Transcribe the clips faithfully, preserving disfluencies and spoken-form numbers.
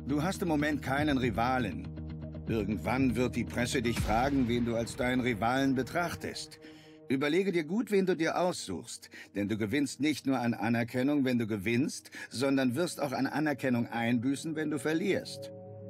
Du hast im Moment keinen Rivalen. Irgendwann wird die Presse dich fragen, wen du als deinen Rivalen betrachtest. Überlege dir gut, wen du dir aussuchst, denn du gewinnst nicht nur an Anerkennung, wenn du gewinnst, sondern wirst auch an Anerkennung einbüßen, wenn du verlierst.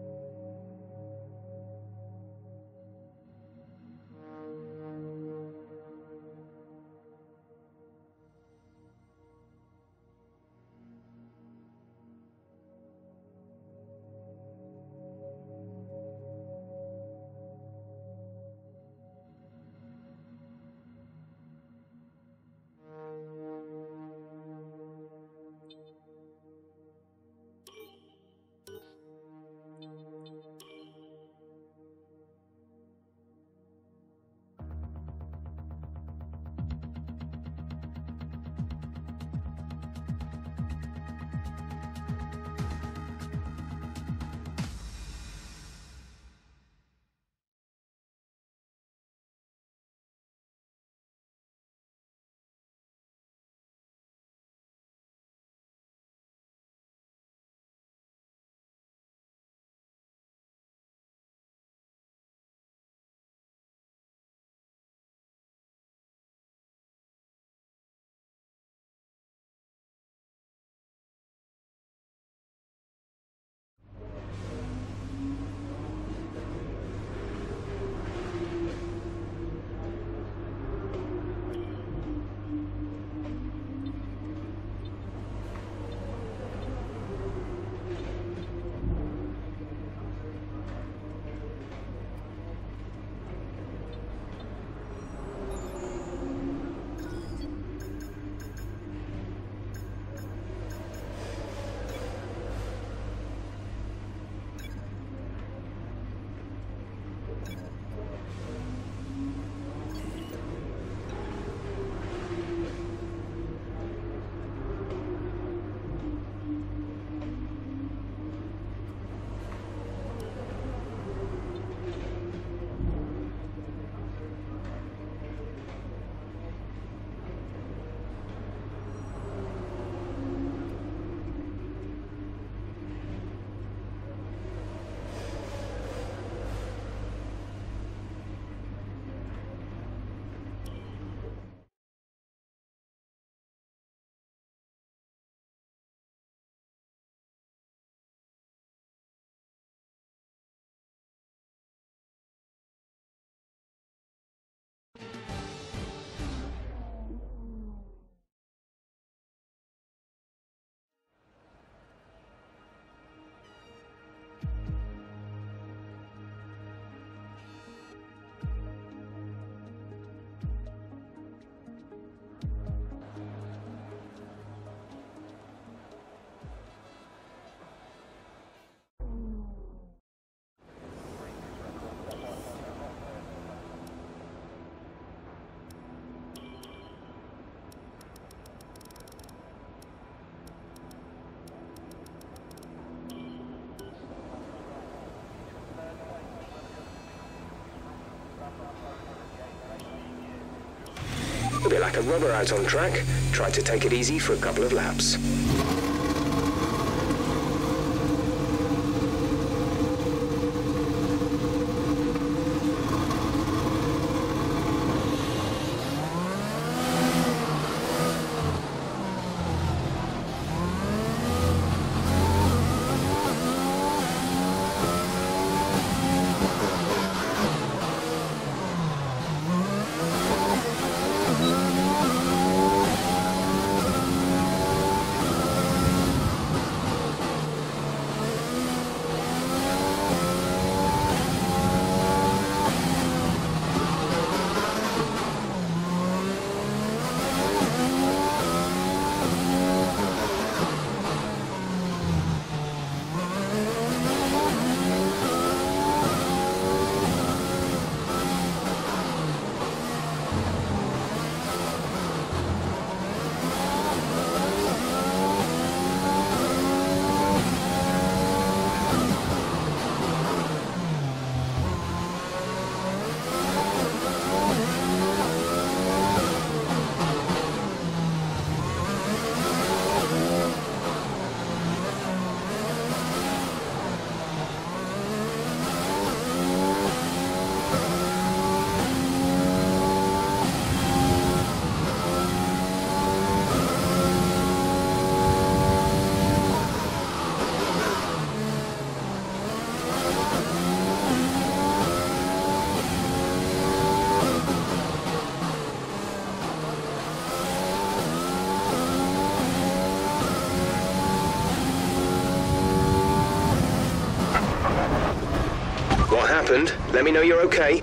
A bit like a rubber out on track. Try to take it easy for a couple of laps. happened. Let me know you're okay.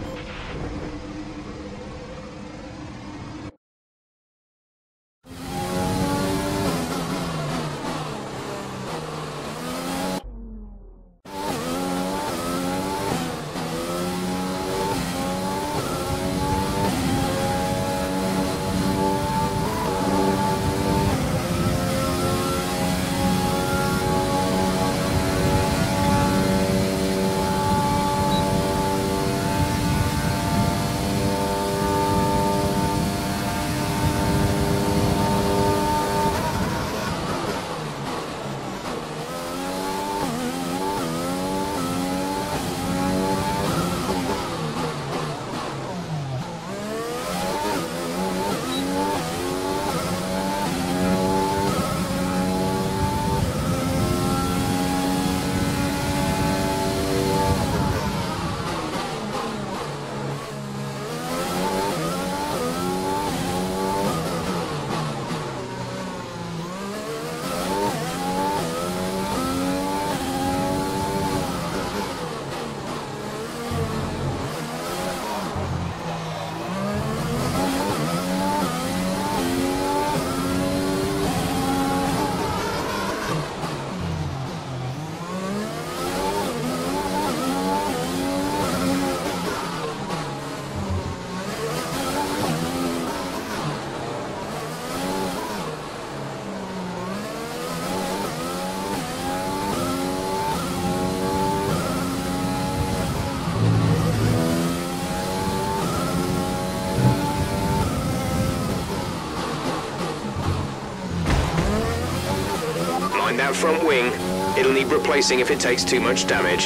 That front wing. It'll need replacing if it takes too much damage.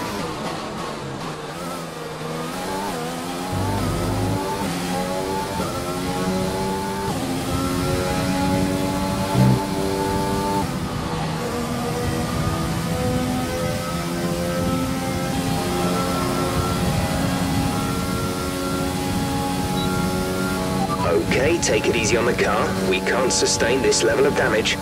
Okay, take it easy on the car. We can't sustain this level of damage.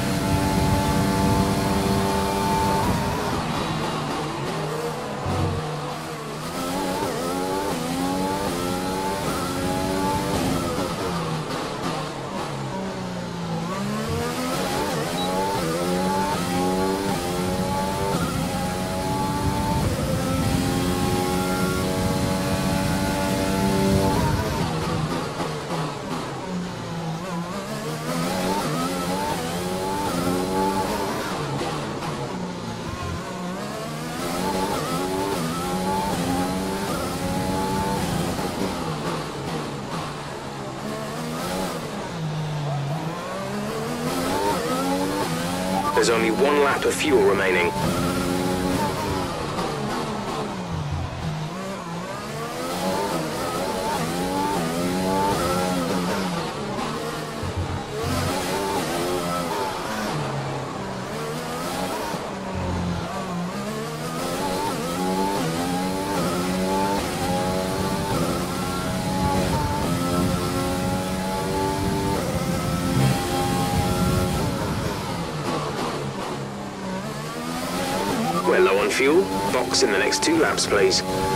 There's only one lap of fuel remaining. We're low on fuel. Box in the next two laps, please.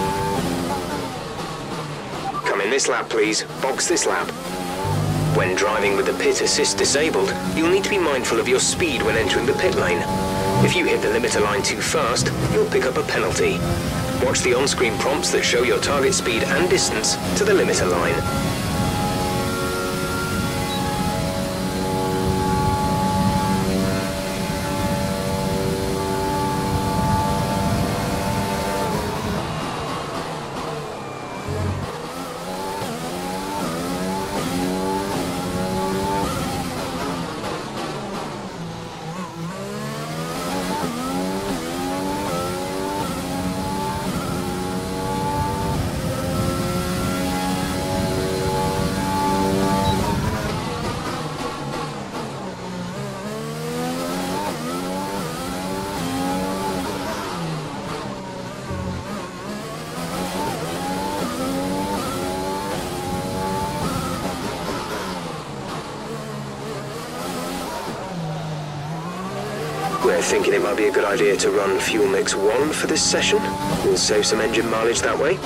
Come in this lap, please. Box this lap. When driving with the pit assist disabled, you'll need to be mindful of your speed when entering the pit lane. If you hit the limiter line too fast, you'll pick up a penalty. Watch the on-screen prompts that show your target speed and distance to the limiter line. We're thinking it might be a good idea to run fuel mix one for this session. We'll save some engine mileage that way.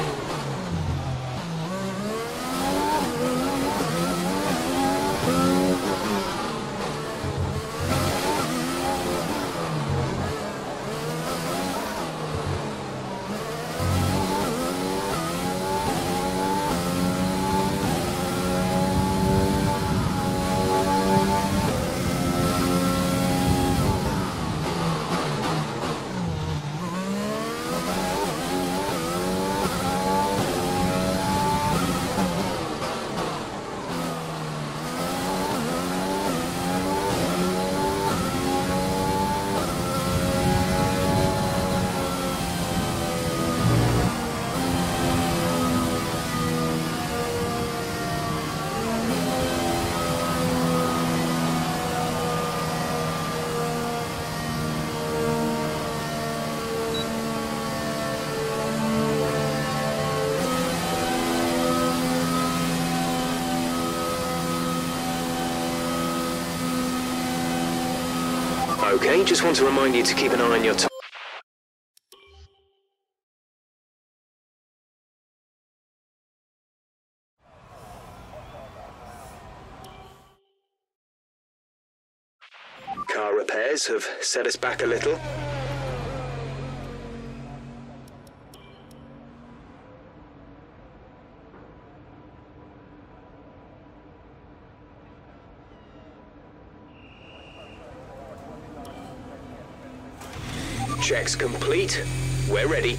Okay, just want to remind you to keep an eye on your time. Car repairs have set us back a little. Checks complete. We're ready.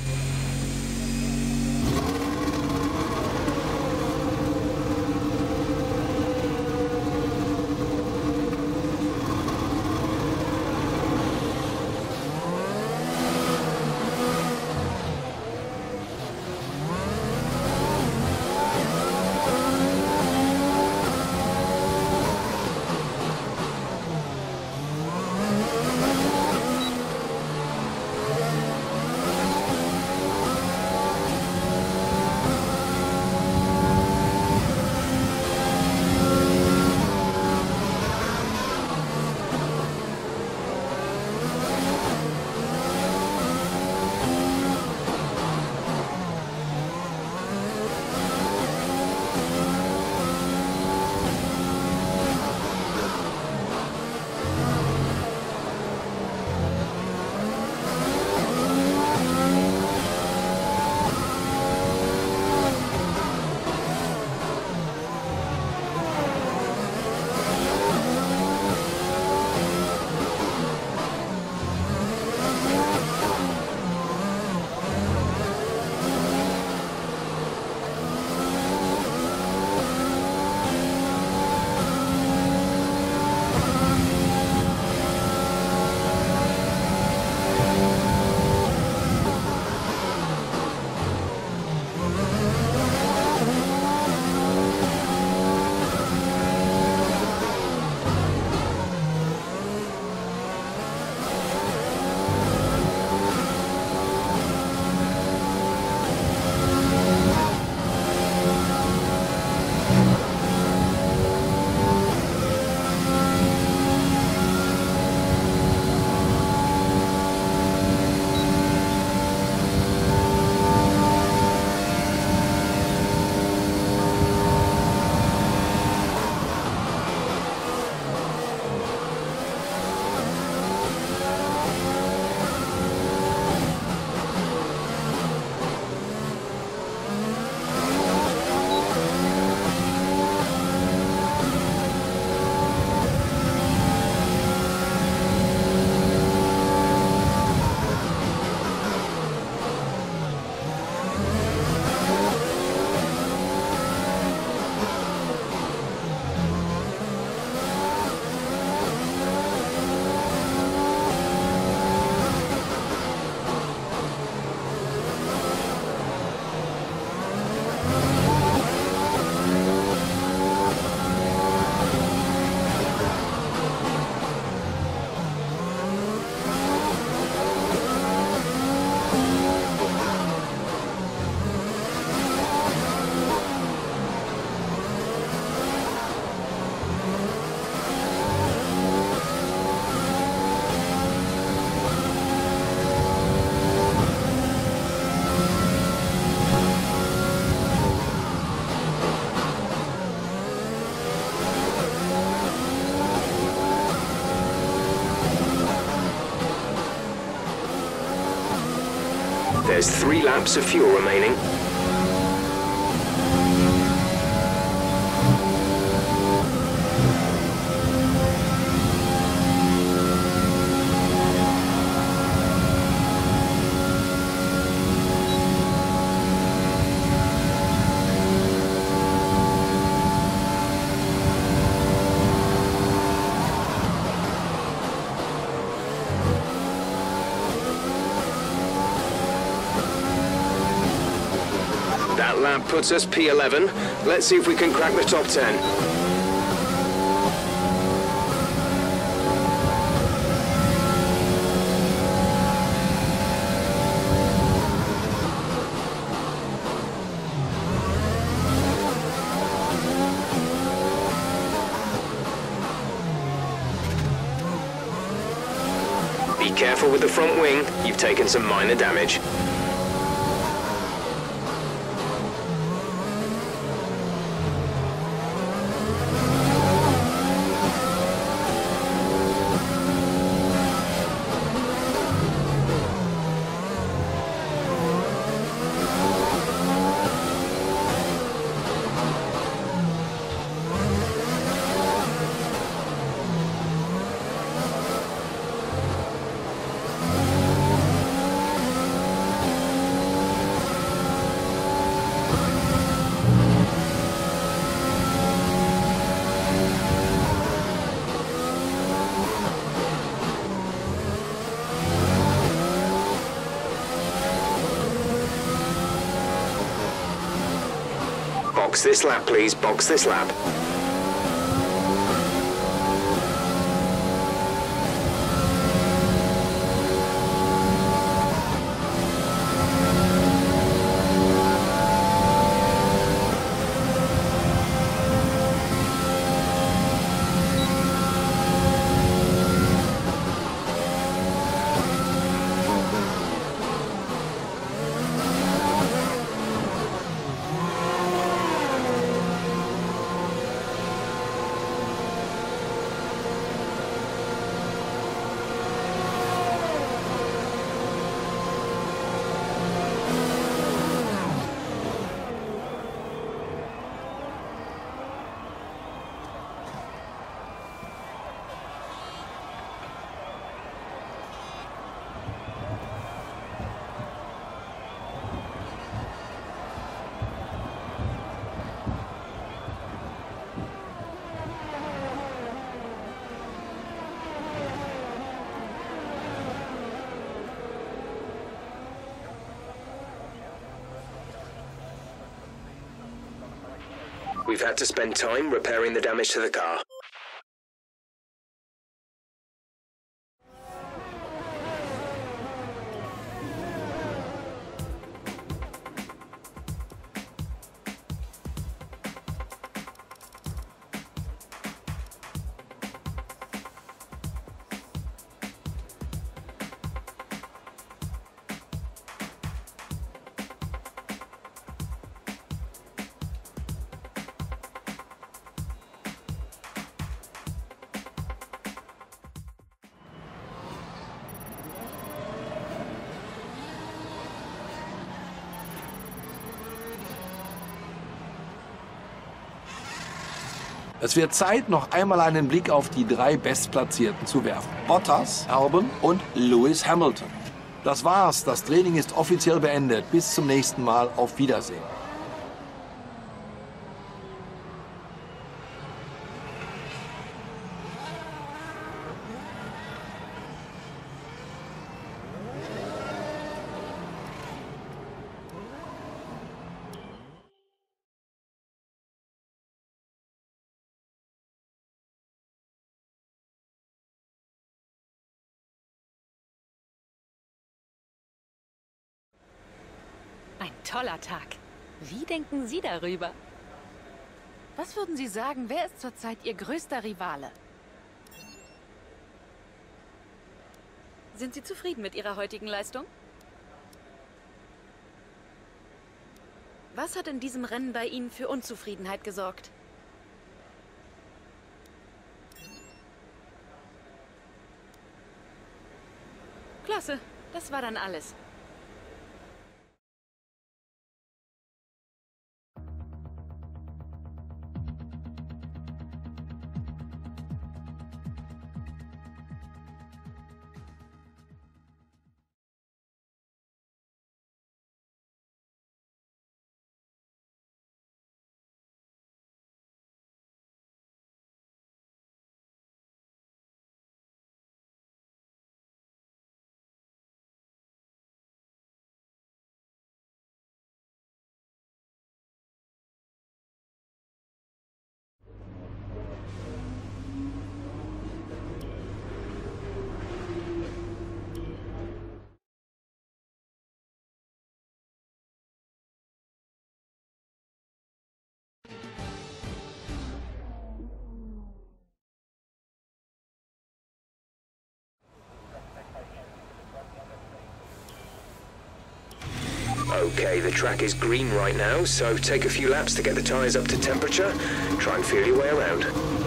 There's three laps of fuel remaining. That lap puts us P eleven. Let's see if we can crack the top ten. Be careful with the front wing. You've taken some minor damage. Box this lap, please. Box this lap. We've had to spend time repairing the damage to the car. Es wird Zeit, noch einmal einen Blick auf die drei Bestplatzierten zu werfen. Bottas, Albon und Lewis Hamilton. Das war's, das Training ist offiziell beendet. Bis zum nächsten Mal, auf Wiedersehen. Ein toller Tag. Wie denken Sie darüber? Was würden Sie sagen, wer ist zurzeit Ihr größter Rivale? Sind Sie zufrieden mit Ihrer heutigen Leistung? Was hat in diesem Rennen bei Ihnen für Unzufriedenheit gesorgt? Klasse, das war dann alles. Okay, the track is green right now, so take a few laps to get the tyres up to temperature. Try and feel your way around.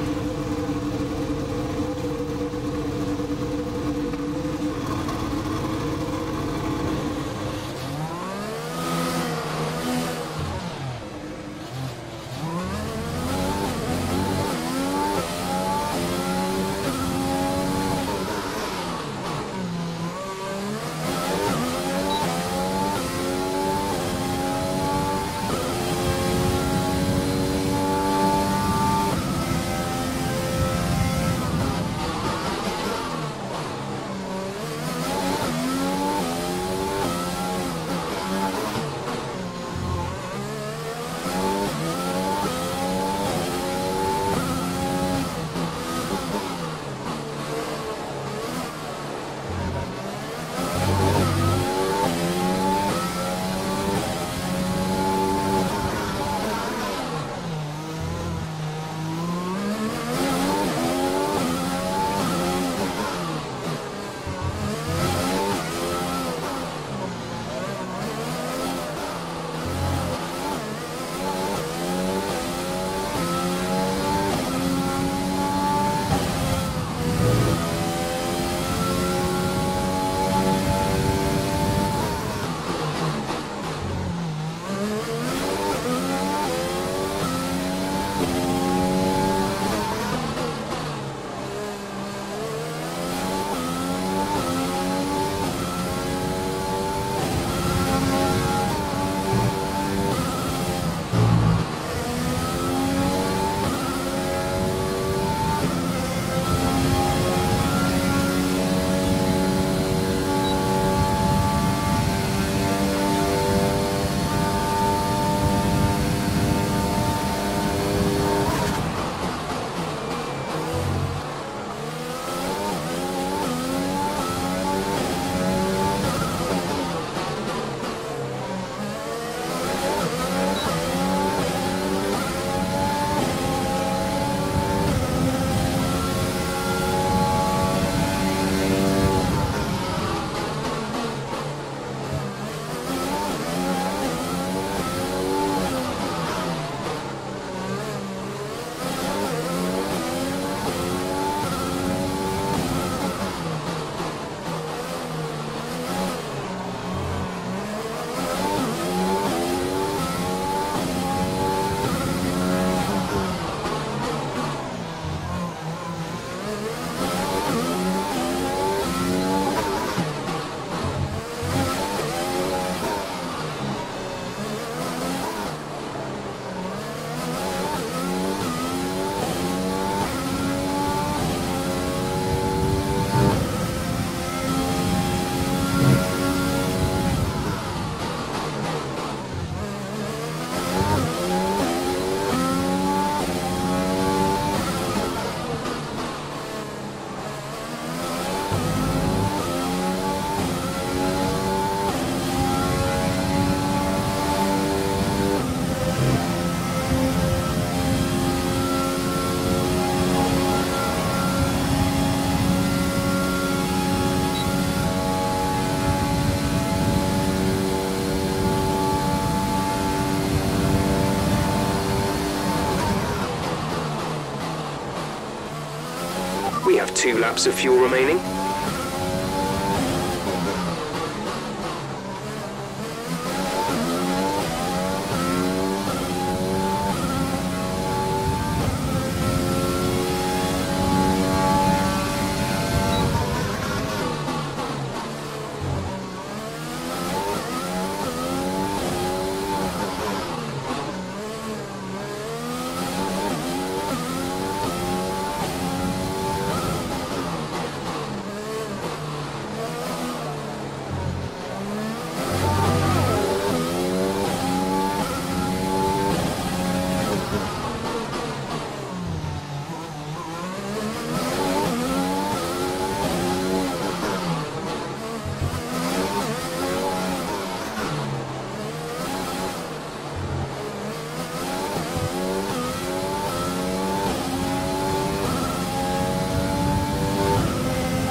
We have two laps of fuel remaining.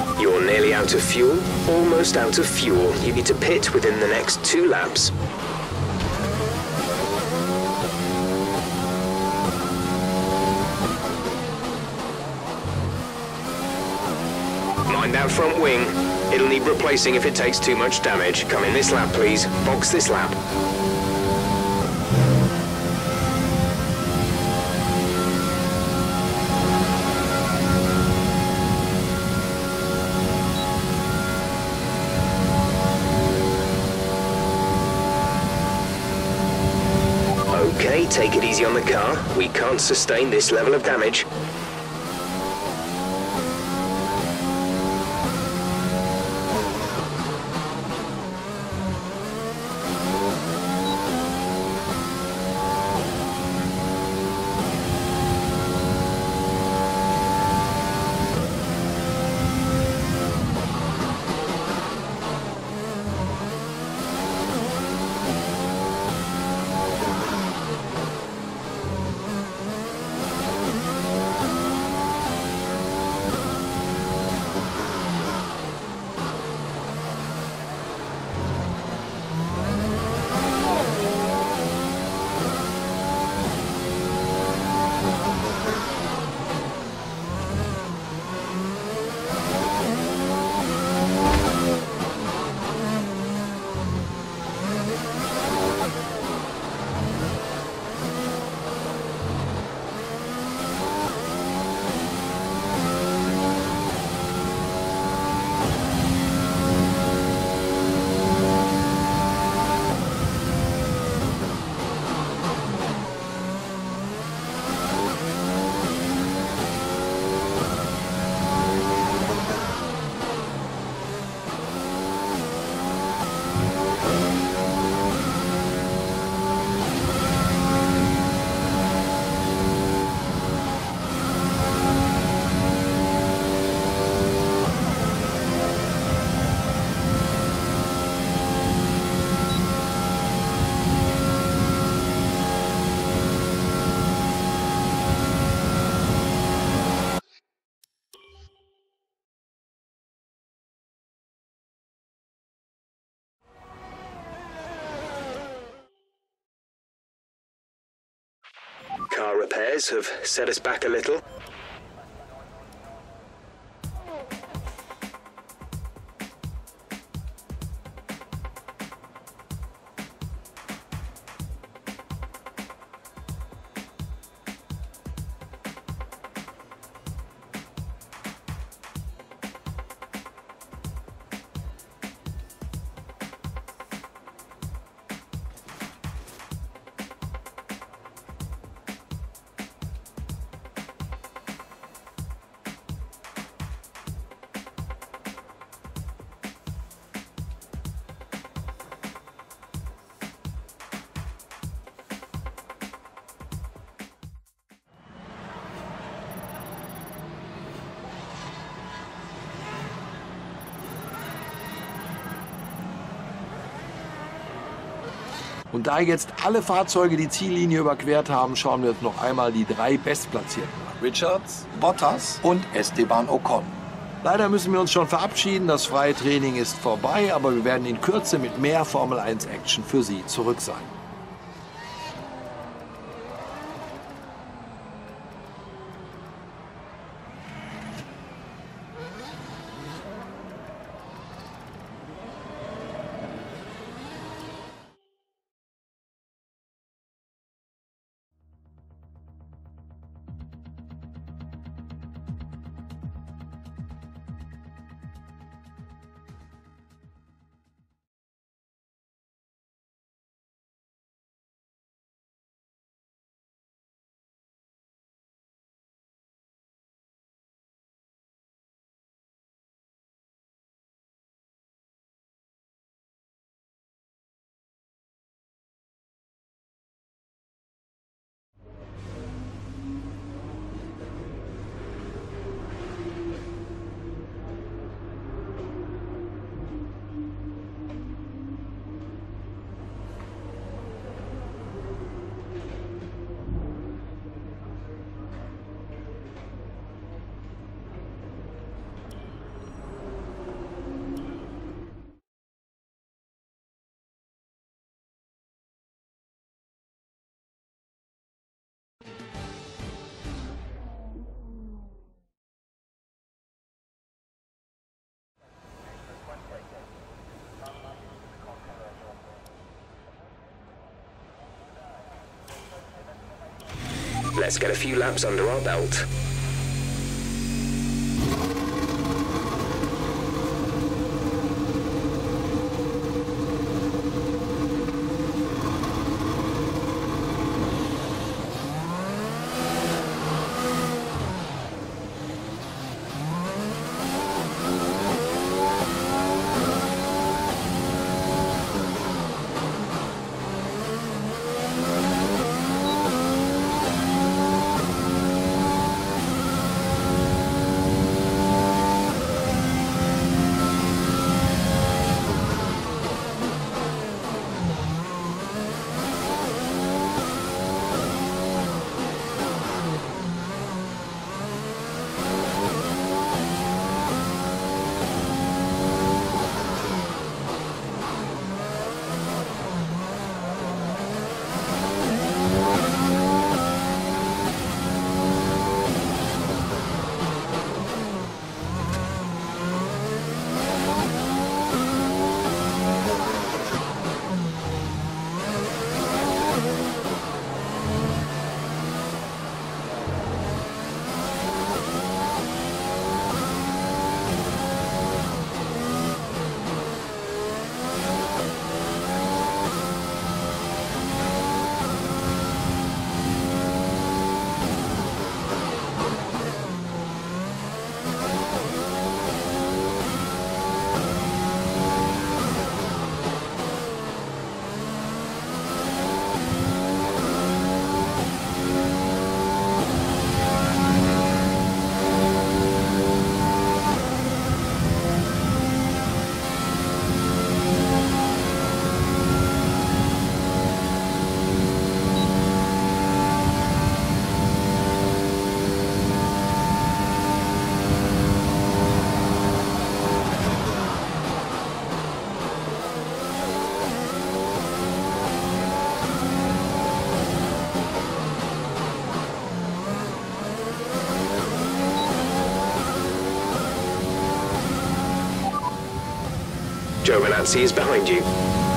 Out of fuel, almost out of fuel. You need to pit within the next two laps. Mind that front wing. It'll need replacing if it takes too much damage. Come in this lap, please. Box this lap. Okay, take it easy on the car. We can't sustain this level of damage. Car repairs have set us back a little. Und da jetzt alle Fahrzeuge die Ziellinie überquert haben, schauen wir uns noch einmal die drei Bestplatzierten an. Richards, Bottas und Esteban Ocon. Leider müssen wir uns schon verabschieden, das freie Training ist vorbei, aber wir werden in Kürze mit mehr Formel eins Action für Sie zurück sein. Let's get a few laps under our belt. Joe Renanzi is behind you.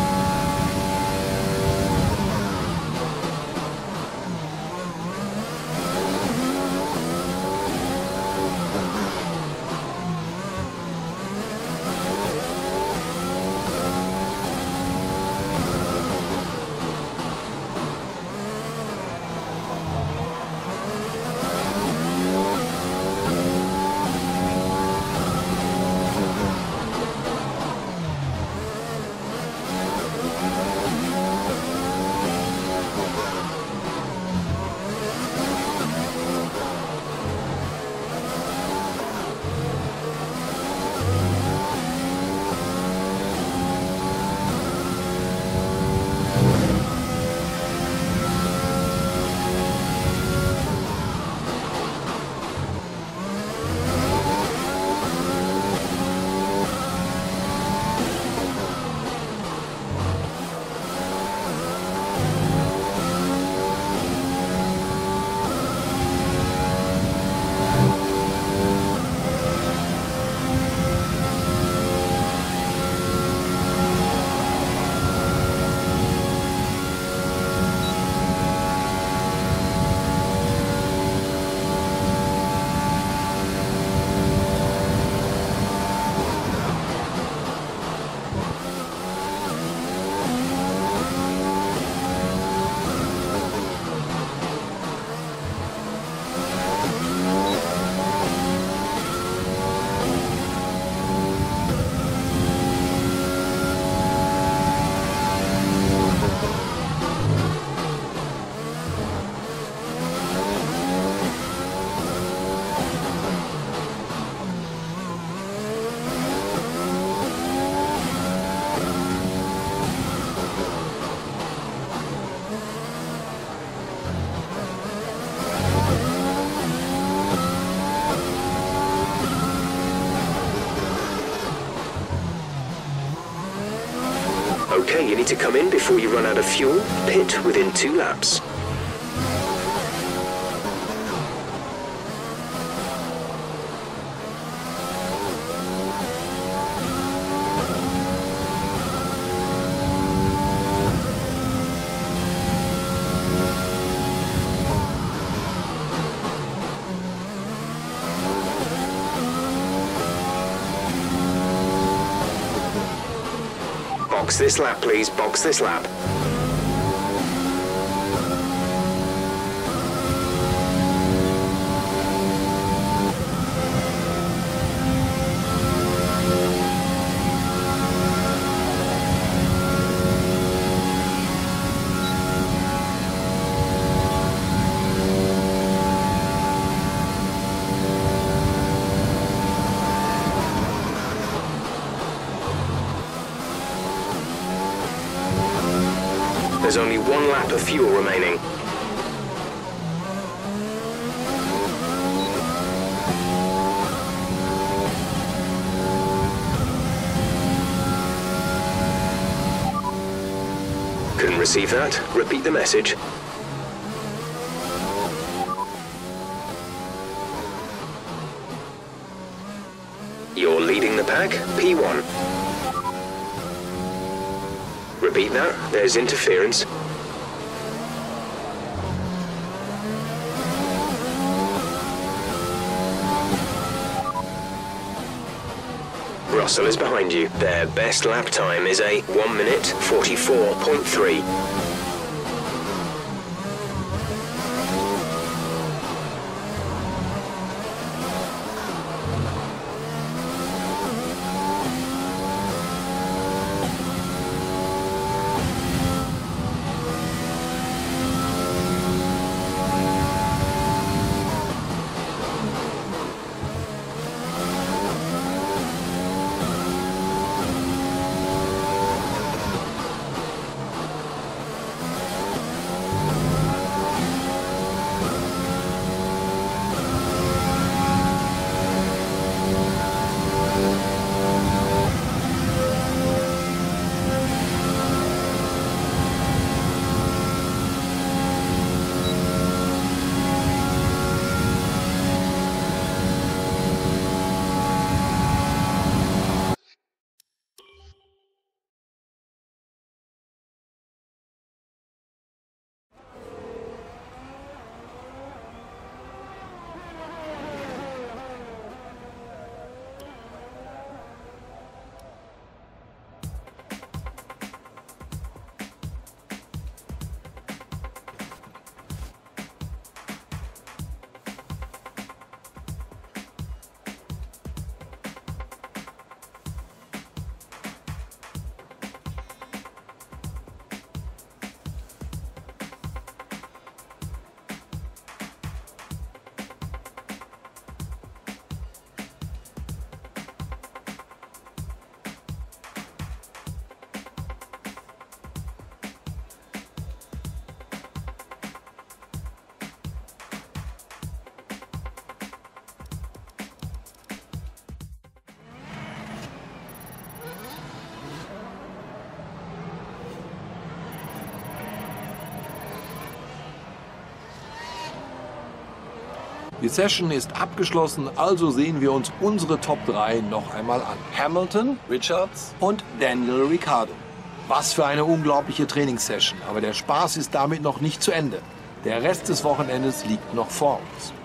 Okay, you need to come in before you run out of fuel. Pit within two laps. Box this lap, please. Box this lap. There's only one lap of fuel remaining. Couldn't receive that. Repeat the message. You're leading the pack, P one. Repeat that. There's interference. Russell is behind you. Their best lap time is a one minute forty-four point three. Die Session ist abgeschlossen, also sehen wir uns unsere Top drei noch einmal an. Hamilton, Richards und Daniel Ricciardo. Was für eine unglaubliche Trainingssession, aber der Spaß ist damit noch nicht zu Ende. Der Rest des Wochenendes liegt noch vor uns.